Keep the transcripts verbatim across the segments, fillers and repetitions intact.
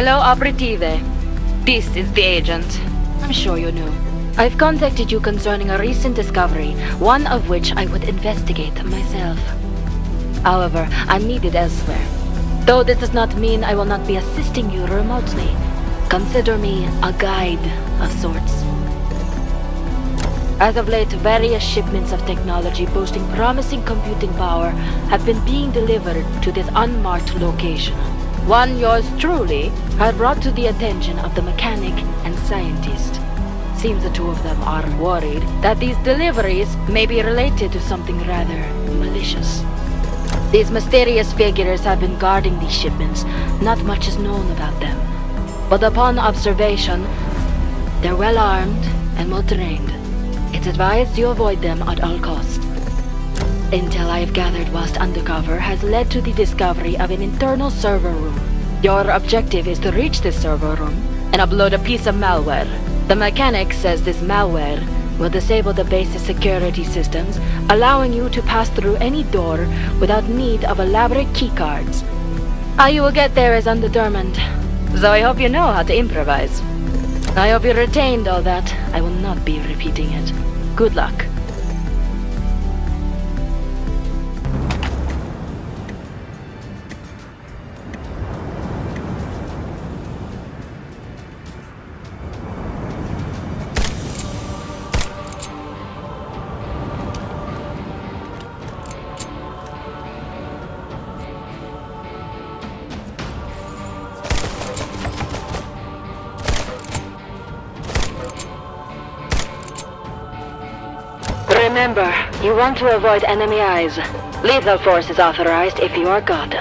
Hello, Operative. This is the agent. I'm sure you knew. I've contacted you concerning a recent discovery, one of which I would investigate myself. However, I'm needed elsewhere. Though this does not mean I will not be assisting you remotely. Consider me a guide of sorts. As of late, various shipments of technology boasting promising computing power have been being delivered to this unmarked location. One yours truly had brought to the attention of the mechanic and scientist. Seems the two of them are worried that these deliveries may be related to something rather malicious. These mysterious figures have been guarding these shipments. Not much is known about them. But upon observation, they're well armed and well trained. It's advised you avoid them at all costs. Intel I have gathered whilst undercover has led to the discovery of an internal server room. Your objective is to reach this server room and upload a piece of malware. The mechanic says this malware will disable the base's security systems, allowing you to pass through any door without need of elaborate keycards. How you will get there is undetermined, so I hope you know how to improvise. I hope you retained all that. I will not be repeating it. Good luck. Remember, you want to avoid enemy eyes. Lethal force is authorized if you are caught.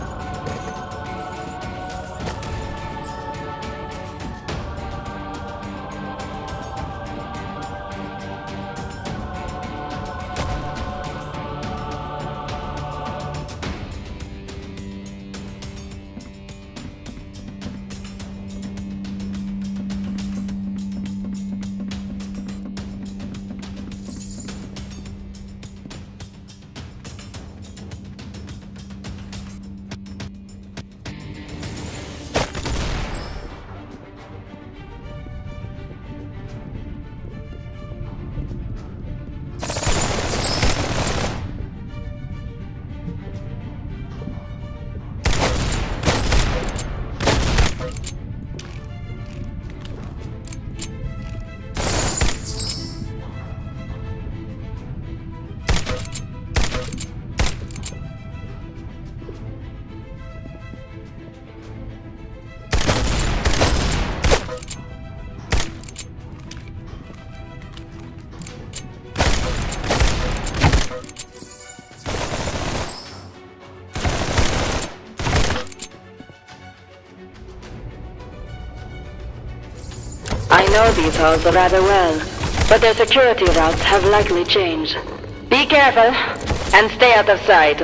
I know these halls rather well, but their security routes have likely changed. Be careful, and stay out of sight.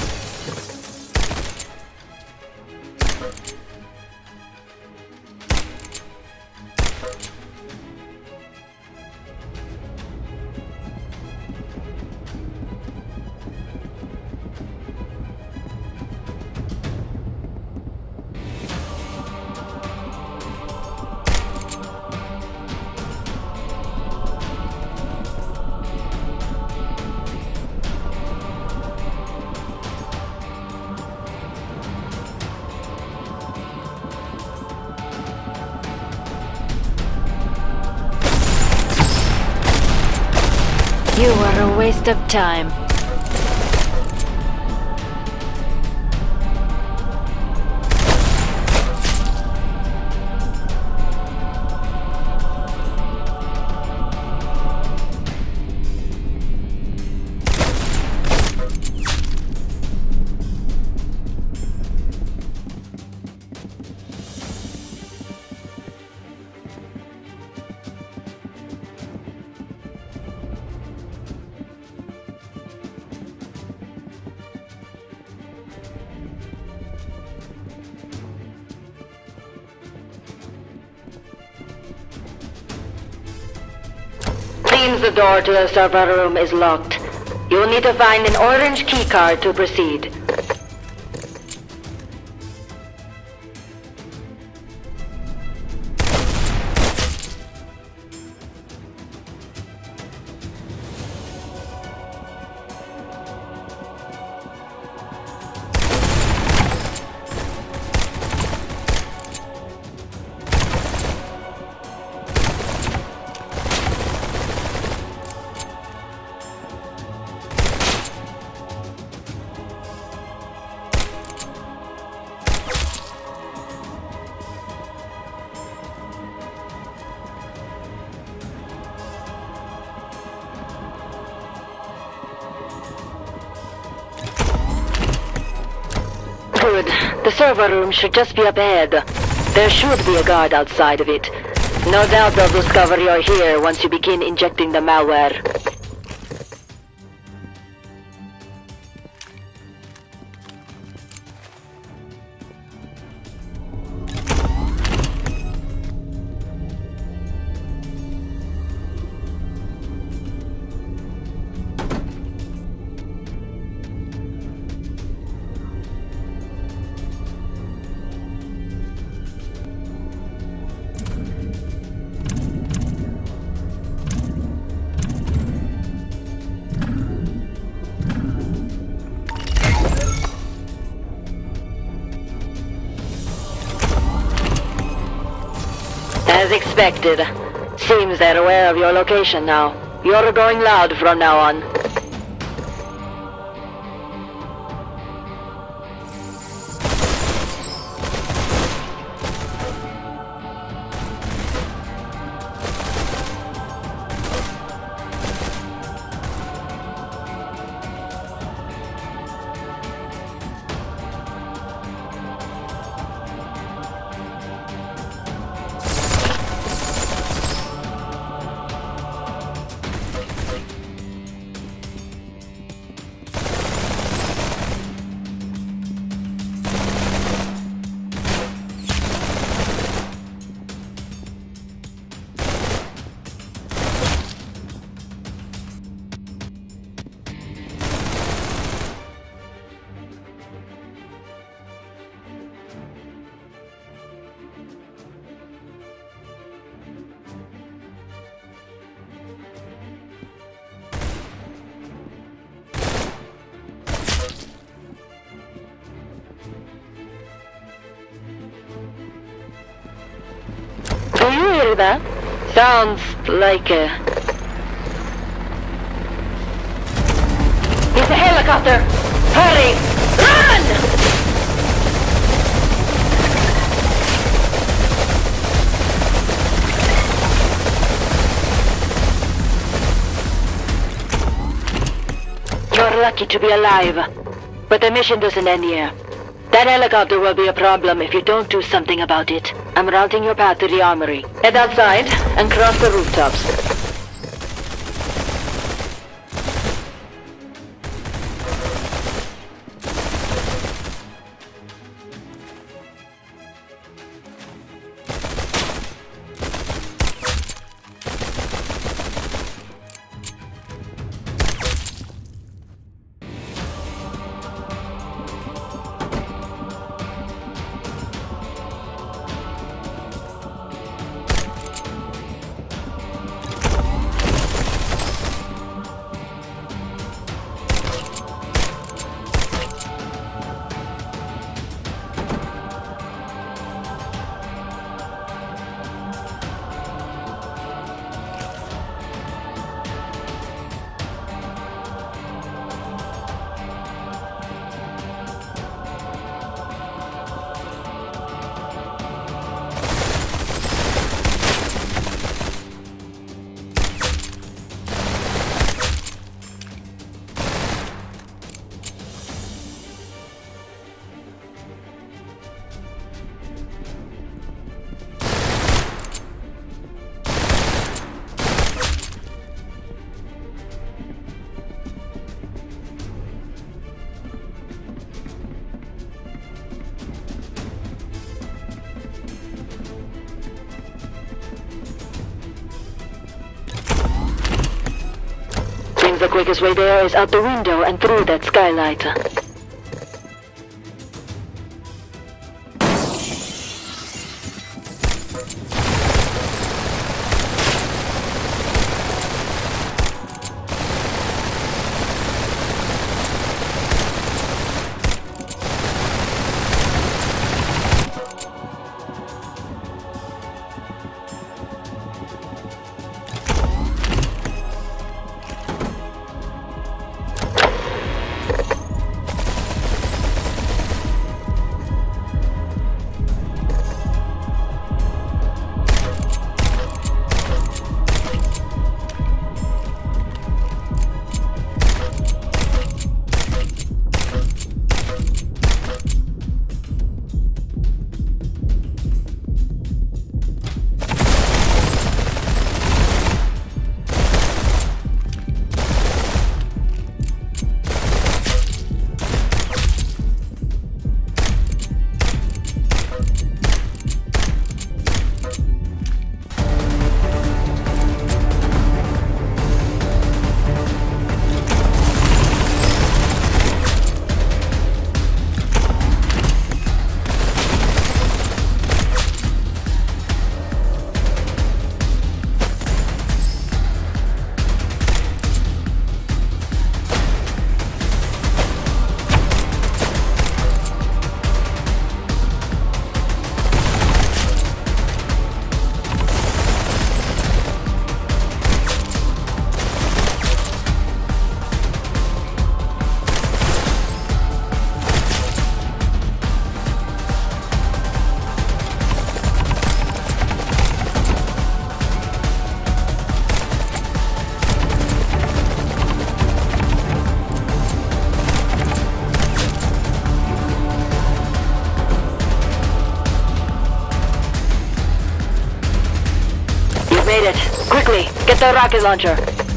You are a waste of time. Seems the door to the server room is locked. You will need to find an orange keycard to proceed. The server room should just be up ahead. There should be a guard outside of it. No doubt they'll discover you're here once you begin injecting the malware. As expected. Seems they're aware of your location now. You're going loud from now on. Do you hear that? Sounds like a... It's a helicopter! Hurry! Run! You're lucky to be alive, but the mission doesn't end here. That helicopter will be a problem if you don't do something about it. I'm routing your path to the armory. Head outside and cross the rooftops. The quickest way there is out the window and through that skylight. made it. Quickly, get the rocket launcher.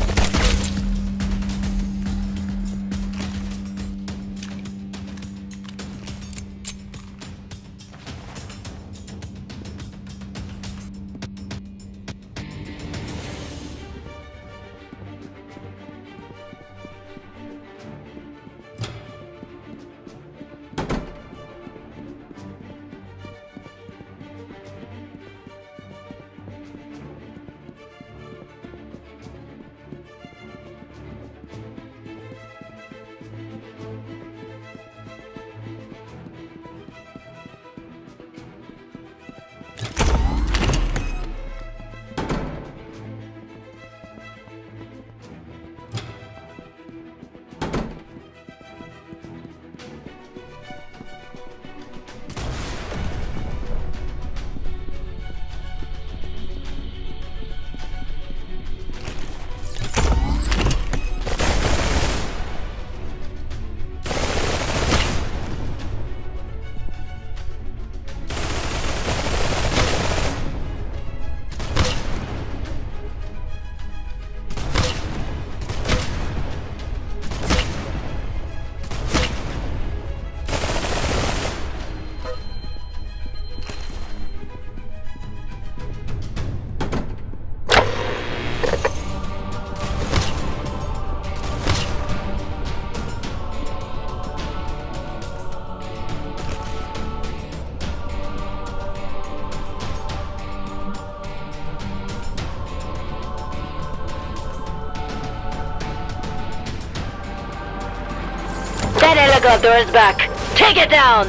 That helicopter is back. Take it down!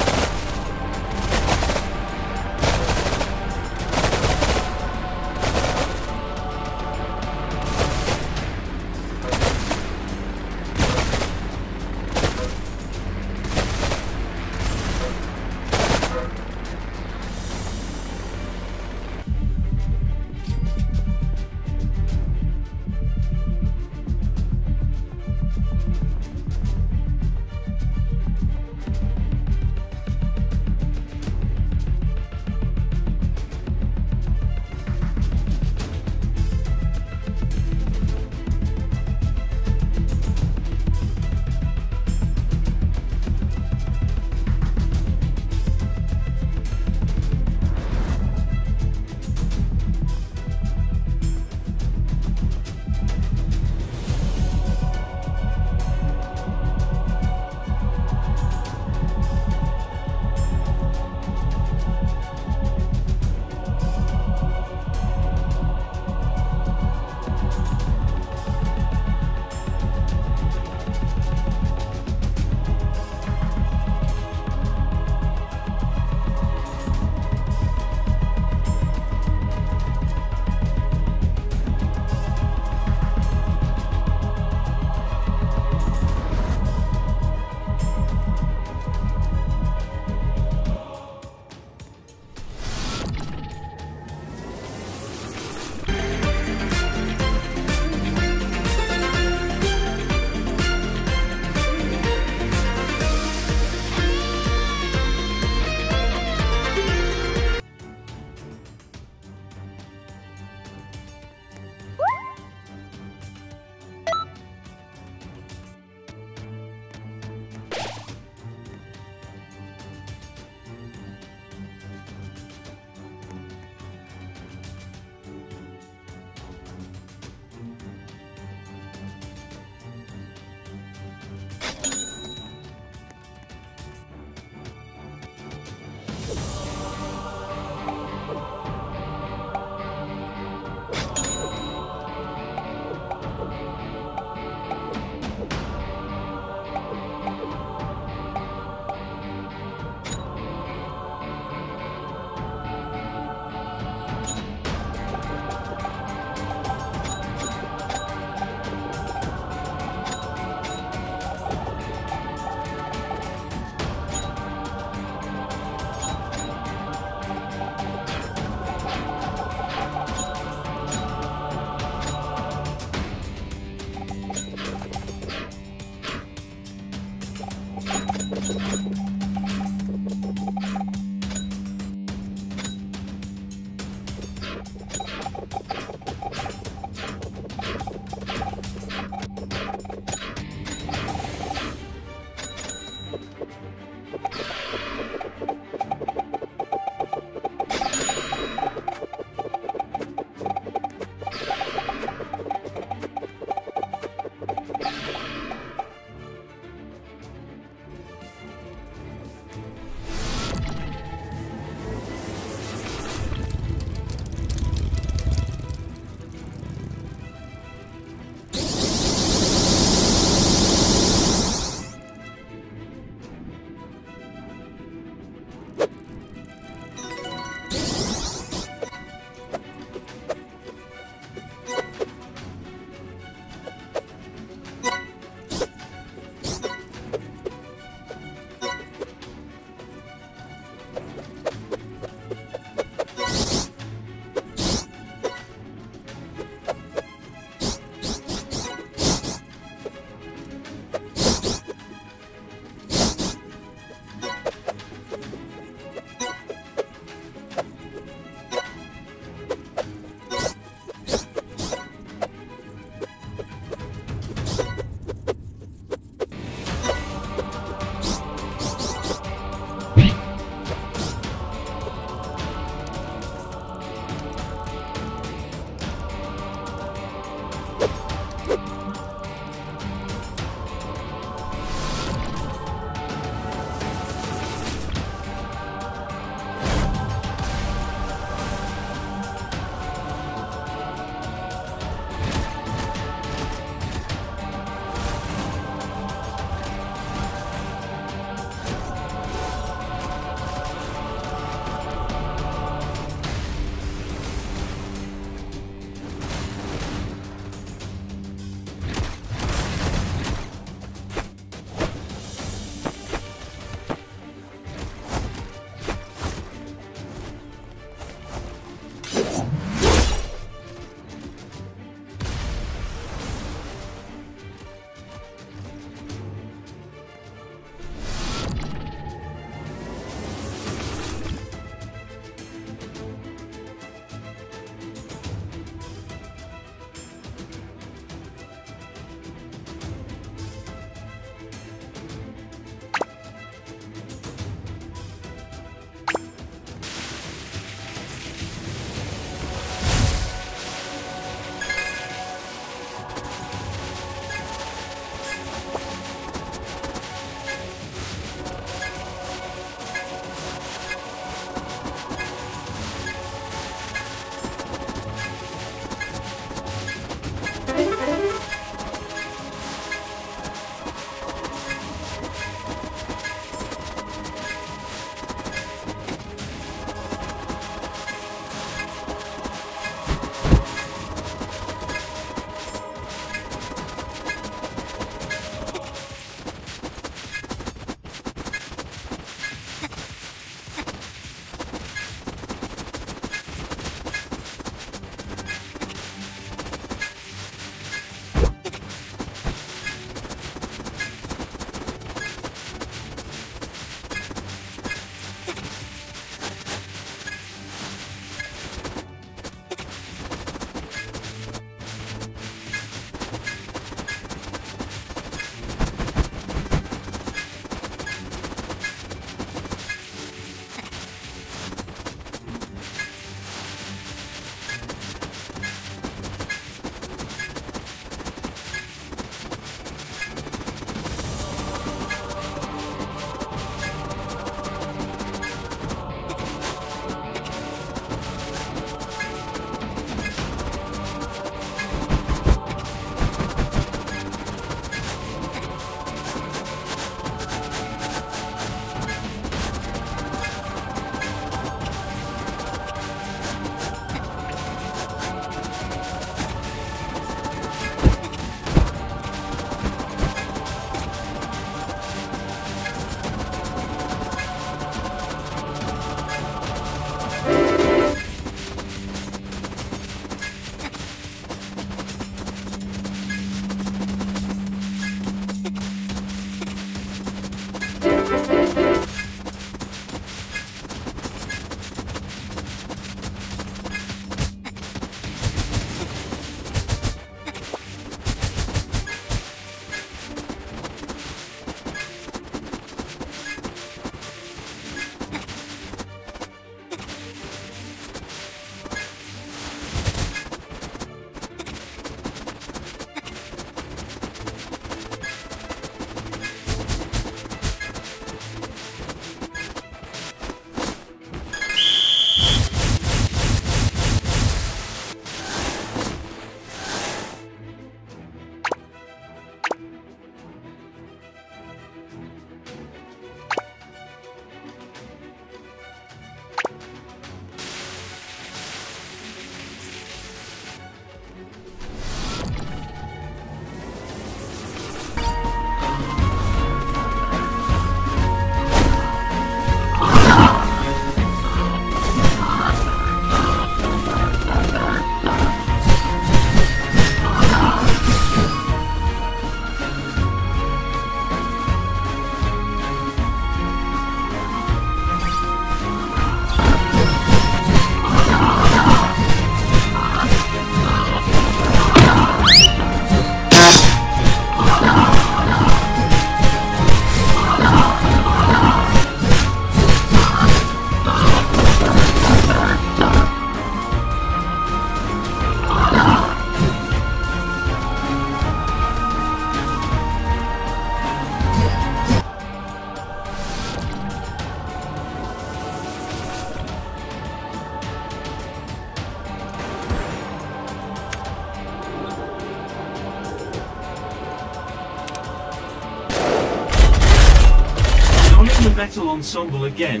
metal ensemble again.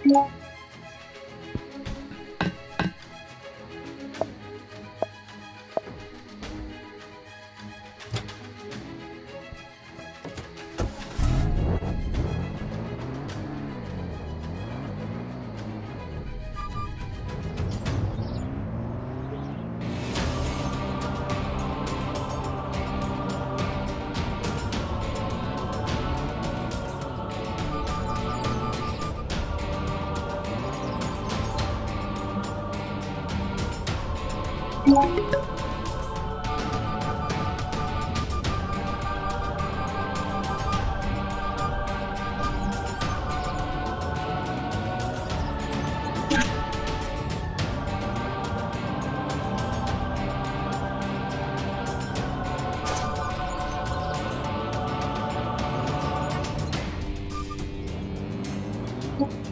you